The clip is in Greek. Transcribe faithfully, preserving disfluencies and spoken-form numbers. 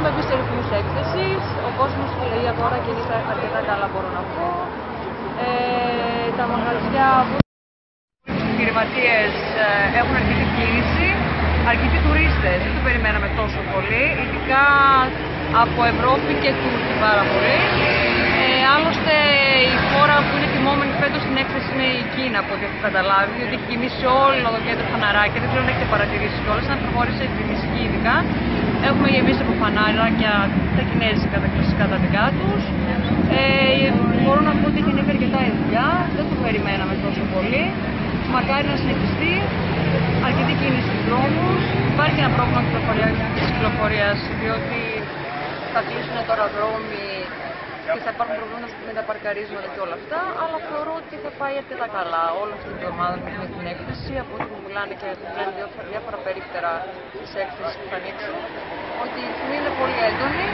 Έχουμε μπει σε ρυθμούς έκθεσης, ο κόσμος η αγορά κινείται αρκετά καλά, μπορώ να πω. Ε, τα μαγαζιά, οι επιχειρηματίες έχουν αρκετή κίνηση, αρκετοί τουρίστες, δεν το περιμέναμε τόσο πολύ, ειδικά από Ευρώπη και Τούρκοι πάρα πολύ. Ε, άλλωστε η χώρα που είναι τιμόμενη φέτος στην έκθεση είναι η Κίνα, από ό,τι έχω καταλάβει, διότι έχει γεμίσει όλο το κέντρο φαναράκια, δεν ξέρω αν έχετε παρατηρήσει κιόλας, αν προχωρήσει τη νησική ειδικά. Έχουμε γεμίσει από φανάρια τα κινέζικα, τα κλασικά τα δικά τους. Ε, μπορώ να πω ότι έχει ανέβει αρκετά η δουλειά, δεν το περιμέναμε τόσο πολύ. Μακάρι να συνεχιστεί, αρκετή κίνηση στους δρόμους. Υπάρχει ένα πρόβλημα της κυκλοφορίας, διότι θα κλείσουν τώρα δρόμοι και θα υπάρχουν προβλήματα με τα παρκαρίσματα και όλα αυτά, αλλά θεωρώ ότι θα πάει αρκετά καλά όλη αυτή την εβδομάδα με την έκθεση, από ό,τι μου μιλάνε και μιλάνε διάφορα περίπτερα της έκθεσης που θα ανοίξει, ότι η ρυθμή είναι πολύ έντονη.